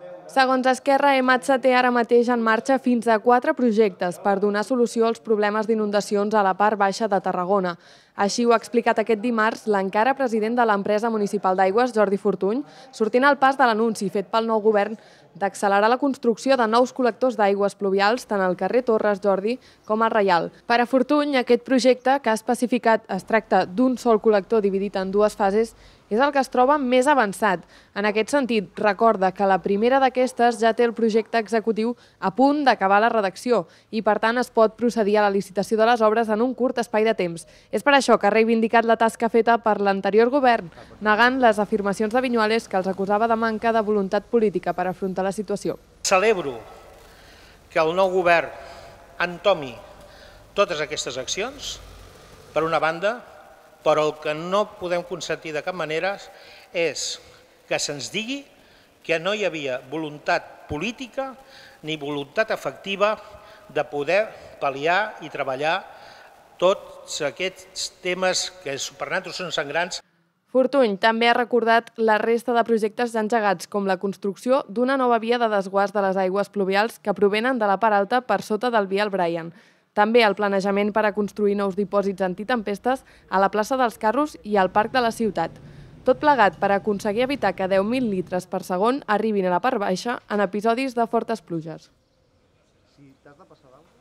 Segons Esquerra, EMATSA té ara mateix en marxa fins a 4 projectes per donar solució als problemes d'inundacions a la part baixa de Tarragona. Així ho ha explicat aquest dimarts l'encara president de l'empresa municipal d'aigües, Jordi Fortuny, sortint al pas de l'anunci fet pel nou govern d'accelerar la construcció de nous col·lectors d'aigües pluvials tant al carrer Torres Jordi com al Reial. Per a Fortuny, aquest projecte, que ha especificat es tracta d'un sol col·lector dividit en 2 fases, és el que es troba més avançat. En aquest sentit, recorda que la primera d'aquestes ja té el projecte executiu a punt d'acabar la redacció i, per tant, es pot procedir a la licitació de les obres en un curt espai de temps. És per això que ha reivindicat la tasca feta per l'anterior govern, negant les afirmacions de Viñuales que els acusava de manca de voluntat política per afrontar la situació. Celebro que el nou govern entomi totes aquestes accions, per una banda, però el que no podem consentir de cap manera és que se'ns digui que no hi havia voluntat política ni voluntat efectiva de poder pal·liar i treballar tots aquests temes que per nosaltres són sangrants. Fortuny també ha recordat la resta de projectes ja engegats, com la construcció d'una nova via de desguàs de les aigües pluvials que provenen de la part alta per sota del vial Brian. També el planejament per a construir nous dipòsits antitempestes a la plaça dels Carros i al parc de la ciutat. Tot plegat per aconseguir evitar que 10.000 litres per segon arribin a la part baixa en episodis de fortes pluges.